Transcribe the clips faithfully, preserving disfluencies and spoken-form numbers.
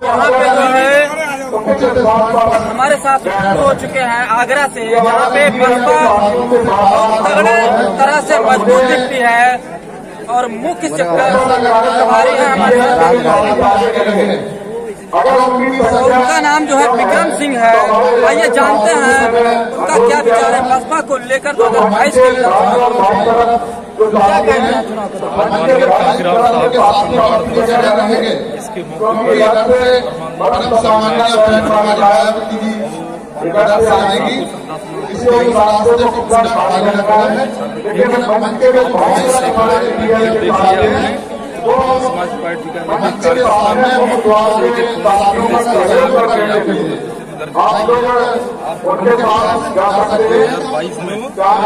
यहाँ पे जो है हमारे साथ शुरू हो चुके हैं आगरा से, जहाँ पे बसपा तगड़े तरह से मजबूत दिखती है और मुख्य प्रभारी है हमारे साथ। उनका नाम जो है विक्रम सिंह है। आइए जानते हैं उनका क्या विचार है बसपा को लेकर दो हजार बाईस के क्या कहना है चुनाव इसके मौके समाज पार्टी का बाईस में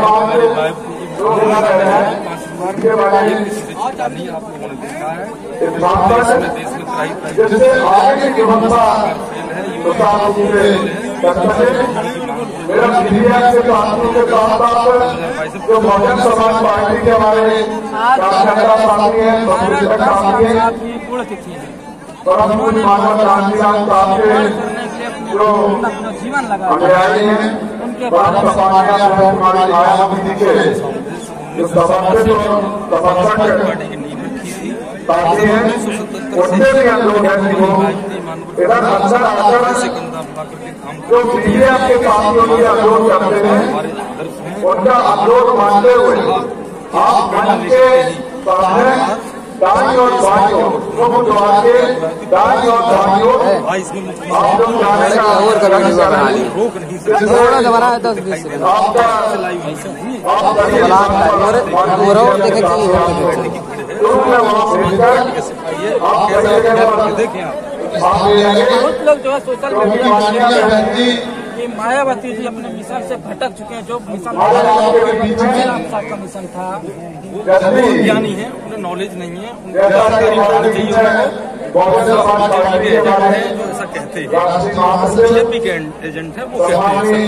आप लोगों ने देखा है देश में जो बहुजन समाज पार्टी के हमारे कार्यकर्ता साथी हैं, परम पूज्य महात्मा गांधीराम साहब के जो अनुयायी हैं, परम सम्माननीय कुमारी मायावती जी के जो समर्पित और समर्थक साथी हैं, उनसे भी अनुरोध है कि वो इधर अंदर आकर जो मीडिया के साथियों के अनुरोध करते हैं उनका अनुरोध मानते हुए आप मंच के सामने दाई और बाइयों मुख्य द्वार के दाई और बाइयों आप लोग जाने का रोक नहीं देखें बहुत लोग जो है सोशल मीडिया कि मायावती जी अपने मिशन से भटक चुके हैं। जो मिशन साहब का मिशन था, वो ज्ञानी है, उन्हें नॉलेज नहीं है, उनको ऐसा कहते हैं बीजेपी के एजेंट है, वो कहते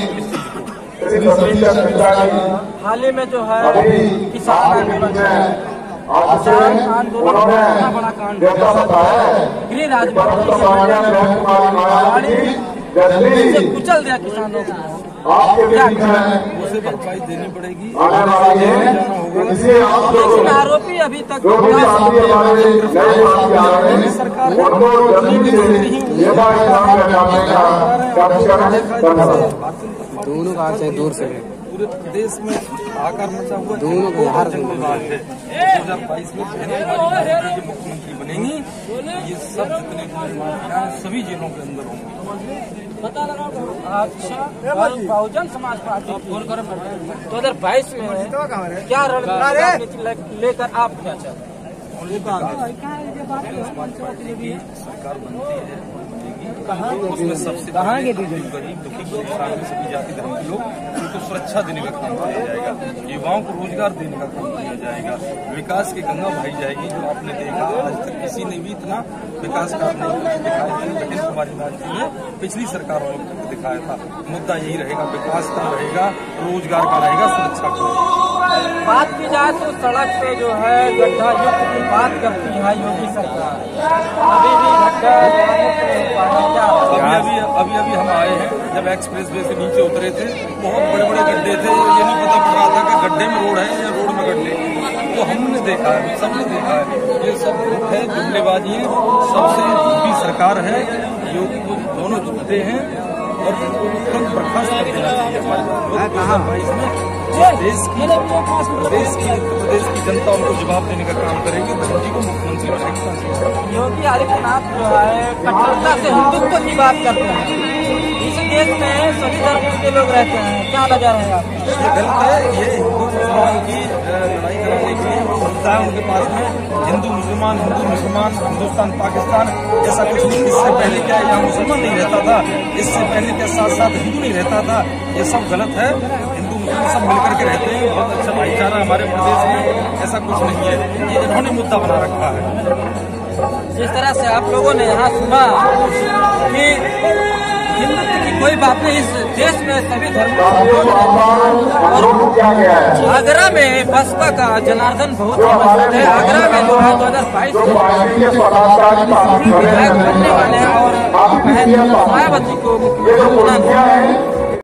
हैं। हाल ही में जो है किसान आंदोलन किसान आंदोलन इतना बड़ा कांड गृह राज्य से कुचल दिया किसानों को, उसे भरपाई देनी पड़ेगी। लेकिन आरोपी अभी तक सरकार दोनों का चाहे दूर से पूरे प्रदेश में आकार मचा हुआ दोनों को हर विवाद है। दो हजार बाईस में मुख्यमंत्री बनेंगी, ये सब जितने माफिया हैं सभी जेलों के अंदर होंगे। पता लगा। अच्छा, बहुजन समाज पार्टी दो हजार बाईस में क्या रणनीति लेकर आप क्या चाहते हैं? सरकार बनती है, उसमें सबसे गरीब दुखी सभी जाति धर्म के लोग उनको सुरक्षा देने का काम किया जाएगा, युवाओं को रोजगार देने का काम किया जाएगा, विकास की गंगा बहाई जाएगी। जो आपने देखा आज तक किसी ने भी इतना विकास का नहीं दिखाया, लेकिन कुमारी जी ने पिछली सरकारों में दिखाया था। मुद्दा यही रहेगा, विकास का रहेगा, रोजगार का रहेगा, सुरक्षा का। बात की जाए तो सड़क पे जो है गड्ढा युक्त की बात करती है योगी सरकार, अभी भी गड्ढा अभी अभी अभी हम आए हैं, जब एक्सप्रेस वे से नीचे उतरे थे बहुत बड़े बड़े गड्ढे थे, ये नहीं पता पड़ रहा था कि गड्ढे में रोड है या रोड में गड्ढे। तो हमने देखा है, सबने देखा है, ये सब है जुमलेबाजी है, सबसे झूठी सरकार है। योगी को दोनों झूठे हैं और तुरंत बर्खास्त कर देना चाहिए। बाईस में देश की प्रदेश की प्रदेश की जनता उनको जवाब देने का काम करेगी, जी को मुख्यमंत्री बनाएगी। योगी आदित्यनाथ जो है कट्टरता से हिंदुत्व की बात करते हैं। इस देश में सभी धर्मों के लोग रहते हैं, क्या नजर है आपका? ये गलत है। ये हिंदू मुसलमान की लड़ाई कराने के लिए होता है उनके पास में, हिंदू मुसलमान हिंदू मुसलमान हिंदुस्तान पाकिस्तान ऐसा कुछ नहीं। इससे पहले क्या यहाँ मुसलमान नहीं रहता था, इससे पहले क्या साथ साथ हिंदू नहीं रहता था? ये सब गलत है। हिंदू मुसलमान सब मिलकर के रहते हैं, बहुत अच्छा भाईचारा हमारे प्रदेश में, ऐसा कुछ नहीं है। ये इन्होंने मुद्दा बना रखा है। जिस तरह से आप लोगों ने यहाँ सुना कि हिंदुत्व की कोई बात नहीं, इस देश में सभी धर्मों और आगरा में बसपा का जनार्दन बहुत ही मजबूत है। आगरा में जो है दो हजार बाईस में विधायक बनने वाले हैं और मीडिया मायावती को ये जो मुख्यमंत्री कुर्सियां हैं